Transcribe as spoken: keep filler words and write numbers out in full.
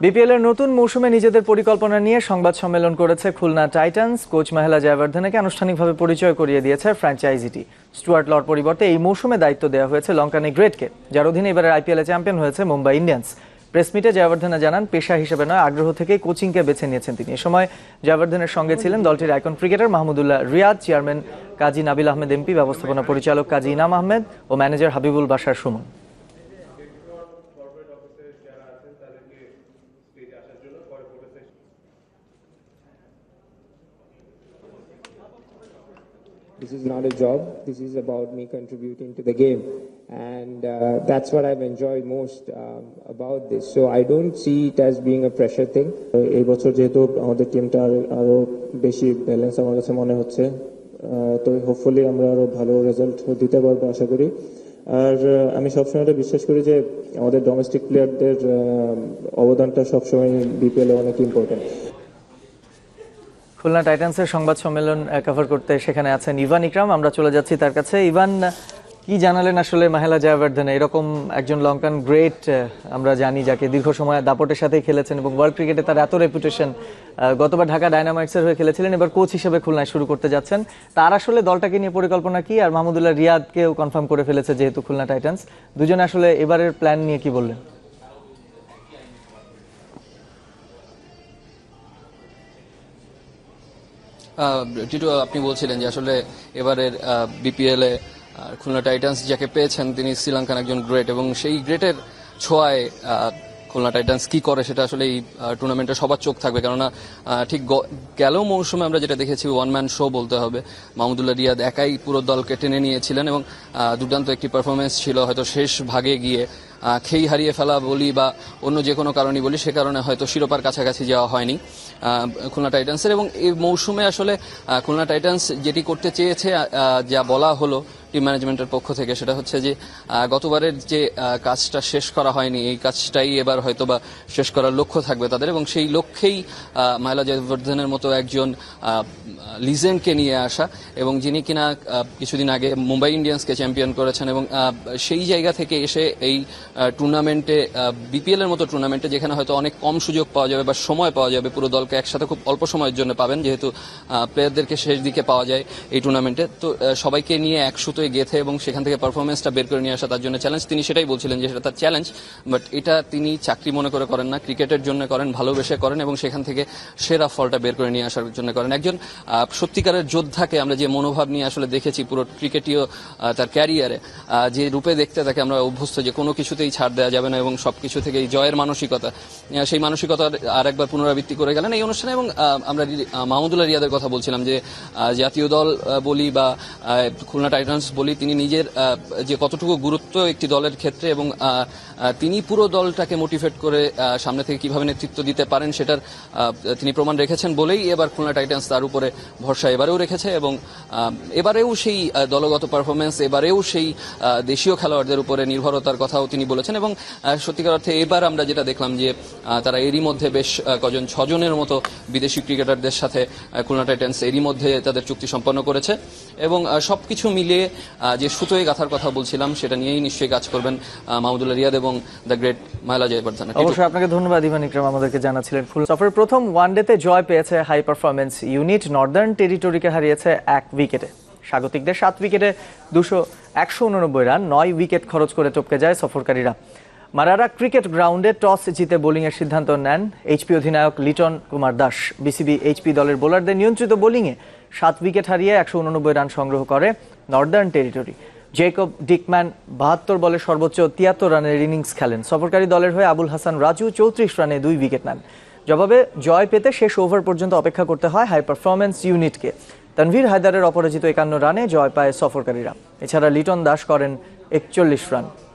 BPL এর নতুন মৌসুমে নিজেদের পরিকল্পনা নিয়ে সংবাদ সম্মেলন করেছে খুলনা টাইটান্স। কোচ মাহেলা জয়াবর্ধনেকে আনুষ্ঠানিকভাবে পরিচয় করিয়ে দিয়েছে ফ্র্যাঞ্চাইজিটি। স্টুয়ার্ট লর পরিবর্তে এই মৌসুমে দায়িত্ব দেওয়া হয়েছে লঙ্কানি গ্রেটকে, যার অধীনে এবারের আইপিএলে চ্যাম্পিয়ন হয়েছে মুম্বাই ইন্ডিয়ান্স। প্রেস মিটে জয়াবর্ধনে জানান, পেশা হিসেবে নয়, আগ্রহ থেকেই কোচিংকে বেছে নিয়েছেন তিনি। এ সময় জয়াবর্ধনের সঙ্গে ছিলেন দলটির icon cricketer Mahmudullah Riyad, chairman Kazi Nabil Ahmed MP, ব্যবস্থাপনা পরিচালক কাজী ইনাম আহমেদ ও manager Habibul Bashar Sumon. This is not a job. This is about me contributing to the game, and uh, that's what I've enjoyed most um, about this. So I don't see it as being a pressure thing. এই বছর যেহেতু আমাদের টিমটা আরো বেশি balance আমার কাছে মনে হচ্ছে, তো হোপফুলি আমরা আরো ভালো রেজাল্ট দিতে পারবো আশা করি। আর আমি সবসময় এটা বিশ্বাস করি যে আমাদের ডোমেস্টিক প্লেয়ারদের অবদানটা সবসময় বিপিএল এ অনেক ইম্পর্টেন্ট। খুলনা টাইটান্সের সংবাদ সম্মেলন কভার করতে সেখানে আছেন ইভান ইকরাম। আমরা চলে যাচ্ছি তার কাছে। ইভান, কি জানালেন আসলে মাহেলা জয়াবর্ধনে? এরকম একজন লঙ্কান গ্রেট আমরা জানি, যাকে দীর্ঘ সময় দাপটের সাথেই খেলেছেন এবং ওয়ার্ল্ড ক্রিকেটে তার এত রেপুটেশন। গতবার ঢাকা ডায়নামাইটসের হয়ে খেলেছিলেন, এবার কোচ হিসেবে খুলনায় শুরু করতে যাচ্ছেন। তার আসলে দলটাকে নিয়ে পরিকল্পনা কি? আর মাহমুদুল্লাহ রিয়াদকেও কনফার্ম করে ফেলেছে যেহেতু খুলনা টাইটান্স, দুজনে আসলে এবারের প্ল্যান নিয়ে কি বললেন? টিটু, আপনি বলছিলেন যে আসলে এবারের বিপিএল এ খুলনা টাইটান্স যাকে পেয়েছেন তিনি শ্রীলঙ্কান একজন গ্রেট, এবং সেই গ্রেটের ছোঁয়ায় খুলনা টাইটান্স কি করে সেটা আসলে এই টুর্নামেন্টে সবার চোখ থাকবে। কেননা ঠিক গেল মৌসুমে আমরা যেটা দেখেছি, ওয়ান ম্যান শো বলতে হবে। মাহমুদুল্লাহ রিয়াদ একাই পুরো দলকে টেনে নিয়েছিলেন এবং দুর্দান্ত একটি পারফরমেন্স ছিল। হয়তো শেষ ভাগে গিয়ে খেই হারিয়ে ফেলা বলি বা অন্য যে কোনো কারণই বলি, সে কারণে হয়তো শিরোপার কাছাকাছি যাওয়া হয়নি খুলনা টাইটান্সের। এবং এই মৌসুমে আসলে খুলনা টাইটান্স যেটি করতে চেয়েছে, যা বলা হলো টিম ম্যানেজমেন্টের পক্ষ থেকে, সেটা হচ্ছে যে গতবারের যে কাজটা শেষ করা হয়নি, এই কাজটাই এবার হয়তো বা শেষ করার লক্ষ্য থাকবে তাদের। এবং সেই লক্ষ্যেই মাহেলা জয়াবর্ধনের মতো একজন লিজেন্ডকে নিয়ে আসা, এবং যিনি কিনা কিছুদিন আগে মুম্বাই ইন্ডিয়ান্সকে চ্যাম্পিয়ন করেছেন। এবং সেই জায়গা থেকে এসে এই টুর্নামেন্টে, বিপিএল এর মতো টুর্নামেন্টে, যেখানে হয়তো অনেক কম সুযোগ পাওয়া যাবে বা সময় পাওয়া যাবে, পুরো দলকে একসাথে খুব অল্প সময়ের জন্য পাবেন, যেহেতু প্লেয়ারদেরকে শেষ দিকে পাওয়া যায় এই টুর্নামেন্টে, তো সবাইকে নিয়ে এক সুতোয় গেথে এবং সেখান থেকে পারফরমেন্সটা বের করে নিয়ে আসা তার জন্য চ্যালেঞ্জ। তিনি সেটাই বলছিলেন যে সেটা তার চ্যালেঞ্জ, বাট এটা তিনি চাকরি মনে করে করেন না, ক্রিকেটের জন্য করেন, ভালোবেসে করেন, এবং সেখান থেকে সেরা ফলটা বের করে নিয়ে আসার জন্য করেন। একজন সত্যিকারের যোদ্ধাকে আমরা যে মনোভাব নিয়ে আসলে দেখেছি পুরো ক্রিকেটীয় তার ক্যারিয়ারে, যে রূপে দেখতে তাকে আমরা অভ্যস্ত, যে কোনো কিছুতেই ছাড় দেওয়া যাবে না এবং সবকিছু থেকে এই জয়ের মানসিকতা, সেই মানসিকতা আর একবার পুনরাবৃত্তি করে গেলেন এই অনুষ্ঠানে। এবং আমরা মাহমুদুল্লাহ রিয়াদের কথা বলছিলাম, যে জাতীয় দল বলি বা খুলনা টাইটান্স বলি, তিনি নিজের যে কতটুকু গুরুত্ব একটি দলের ক্ষেত্রে, এবং তিনি পুরো দলটাকে মোটিভেট করে সামনে থেকে কিভাবে নেতৃত্ব দিতে পারেন সেটার তিনি প্রমাণ রেখেছেন বলেই এবার খুলনা টাইটান্স তার উপরে ভরসা এবারেও রেখেছে। এবং এবারেও সেই দলগত পারফরমেন্স, এবারেও সেই দেশীয় খেলোয়াড়দের উপরে নির্ভরতার কথাও তিনি বলেছেন। এবং সত্যিকার অর্থে এবার আমরা যেটা দেখলাম, যে তারা এরই মধ্যে বেশ কজন ছজনের মতো বিদেশি ক্রিকেটারদের সাথে খুলনা টাইটান্স এরই মধ্যে তাদের চুক্তি সম্পন্ন করেছে। এবং সবকিছু মিলিয়ে যে সুতোয় গাথার কথা বলছিলাম, সেটা নিয়েই নিশ্চয়ই কাজ করবেন মাহমুদুল্লাহ রিয়াদ এবং দ্য গ্রেট মাহেলা জয়াবর্ধনে। অবশ্যই আপনাকে ধন্যবাদ ইভান ইকরাম, আমাদেরকে জানাচ্ছিলেন। ফুল সফরের প্রথম ওয়ানডেতে জয় পেয়েছে হাই পারফরমেন্স ইউনিট, নর্দার্ন টেরিটরিকে হারিয়েছে এক উইকেটে। স্বাগতিকদের সাত উইকেটে দুশো একশো উননব্বই রান, নয় উইকেট খরচ করে টপকে যায় সফরকারীরা। মারারা ক্রিকেট গ্রাউন্ডে টস জিতে বোলিংয়ের সিদ্ধান্ত নেন এইচপি অধিনায়ক লিটন কুমার দাস। বিসিবি এইচপি দলের বোলারদের নিয়ন্ত্রিত বোলিংয়ে সাত উইকেট হারিয়ে একশো উননব্বই রান সংগ্রহ করে নর্দার্ন টেরিটরি। জেকব ডিকম্যান বাহাত্তর বলে সর্বোচ্চ তিয়াত্তর রানের ইনিংস খেলেন। সফরকারী দলের হয়ে আবুল হাসান রাজু চৌত্রিশ রানে দুই উইকেট নেন। জবাবে জয় পেতে শেষ ওভার পর্যন্ত অপেক্ষা করতে হয় হাই পারফরমেন্স ইউনিটকে। তানভীর হায়দারের অপরাজিত একান্ন রানে জয় পায় সফরকারীরা। এছাড়া লিটন দাস করেন একচল্লিশ রান।